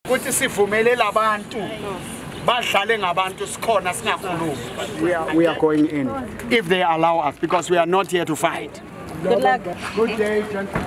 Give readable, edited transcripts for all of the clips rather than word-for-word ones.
Kuthi sivumelela abantu badlale ngabantu sikhona singakhulumi. We are going in if they allow us, because we are not here to fight. Good luck. Good day, gentlemen.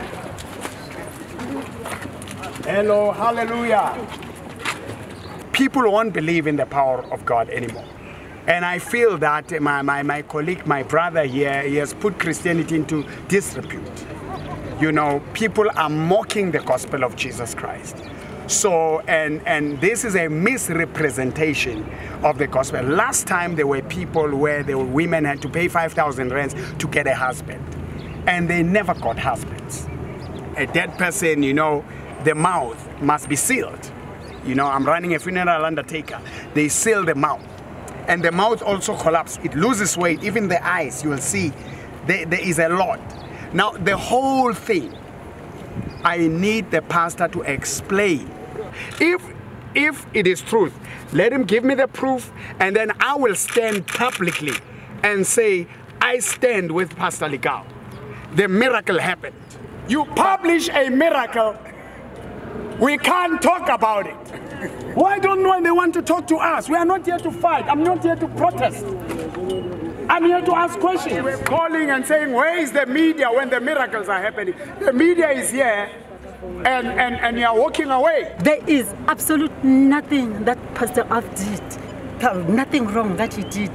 Hello, hallelujah. People won't believe in the power of God anymore. And I feel that my colleague, my brother here, he has put Christianity into disrepute. You know, people are mocking the gospel of Jesus Christ. So, and this is a misrepresentation of the gospel. Last time there were people where the women had to pay 5,000 rands to get a husband. And they never got husbands. A dead person, you know, the mouth must be sealed. You know, I'm running a funeral undertaker. They seal the mouth. And the mouth also collapses. It loses weight. Even the eyes, you will see, there is a lot. Now, the whole thing, I need the pastor to explain. If it is truth, let him give me the proof, and then I will stand publicly and say, I stand with Pastor Lukau. The miracle happened. You publish a miracle, we can't talk about it. Why don't they want to talk to us? We are not here to fight. I'm not here to protest. I'm here to ask questions. We're calling and saying, where is the media when the miracles are happening? The media is here and you are walking away. There is absolute nothing that Pastor Alph did. Nothing wrong that he did.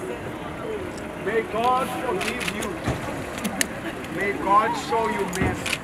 May God forgive you. May God show you mercy.